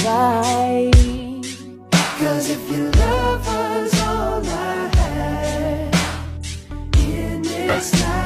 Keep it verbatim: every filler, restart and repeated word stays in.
fight. Cause if your love was all I had in this life,